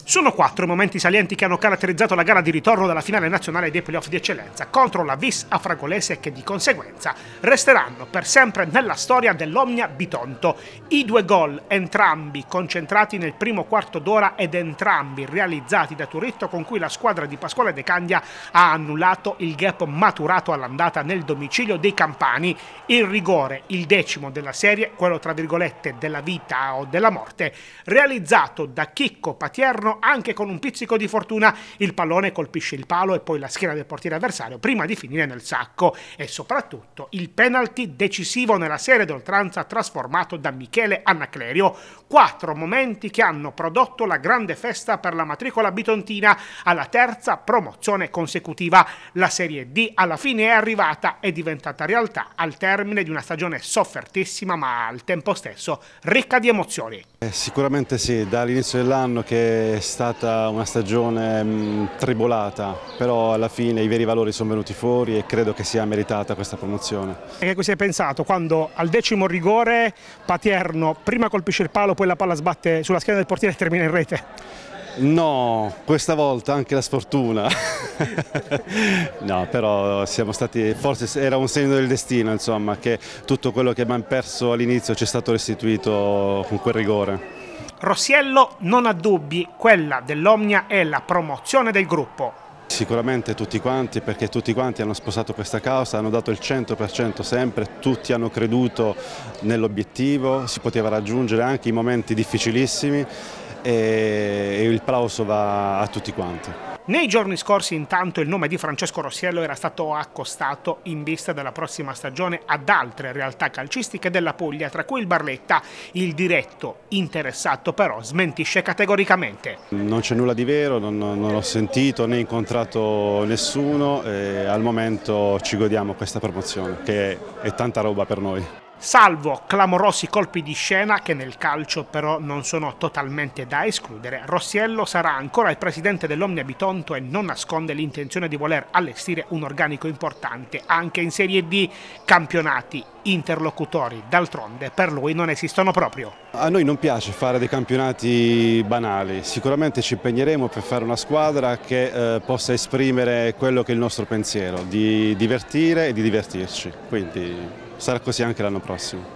Sono 4 i momenti salienti che hanno caratterizzato la gara di ritorno della finale nazionale dei playoff di eccellenza contro la Vis Afragolese, che di conseguenza resteranno per sempre nella storia dell'Omnia Bitonto. I 2 gol, entrambi concentrati nel primo quarto d'ora ed entrambi realizzati da Turitto, con cui la squadra di Pasquale De Candia ha annullato il gap maturato all'andata nel domicilio dei campani. Il rigore, il 10° della serie, quello tra virgolette della vita o della morte, realizzato da Chicco Patierno anche con un pizzico di fortuna. Il pallone colpisce il palo e poi la schiena del portiere avversario prima di finire nel sacco, e soprattutto il penalty decisivo nella serie d'oltranza trasformato da Michele Annaclerio. 4 momenti che hanno prodotto la grande festa per la matricola bitontina alla 3ª promozione consecutiva. La Serie D alla fine è arrivata, è diventata realtà al termine di una stagione soffertissima ma al tempo stesso ricca di emozioni. Sicuramente sì, dall'inizio dell'anno che è stata una stagione tribolata, però alla fine i veri valori sono venuti fuori e credo che sia meritata questa promozione. E che cosa hai pensato quando al 10° rigore Patierno prima colpisce il palo, poi la palla sbatte sulla schiena del portiere e termina in rete? No, questa volta anche la sfortuna. No, però siamo stati, forse era un segno del destino, insomma, che tutto quello che abbiamo perso all'inizio ci è stato restituito con quel rigore. Rossiello non ha dubbi, quella dell'Omnia è la promozione del gruppo. Sicuramente tutti quanti, perché tutti quanti hanno sposato questa causa, hanno dato il 100% sempre, tutti hanno creduto nell'obiettivo, si poteva raggiungere anche in momenti difficilissimi, e il plauso va a tutti quanti. Nei giorni scorsi intanto il nome di Francesco Rossiello era stato accostato in vista della prossima stagione ad altre realtà calcistiche della Puglia, tra cui il Barletta. Il diretto interessato però smentisce categoricamente. Non c'è nulla di vero, non ho sentito né incontrato nessuno, e al momento ci godiamo questa promozione, che è tanta roba per noi. Salvo clamorosi colpi di scena che nel calcio però non sono totalmente da escludere, Rossiello sarà ancora il presidente dell'Omnia Bitonto e non nasconde l'intenzione di voler allestire un organico importante anche in Serie D. Campionati interlocutori, d'altronde, per lui non esistono proprio. A noi non piace fare dei campionati banali, sicuramente ci impegneremo per fare una squadra che possa esprimere quello che è il nostro pensiero, di divertire e di divertirci, quindi sarà così anche l'anno prossimo.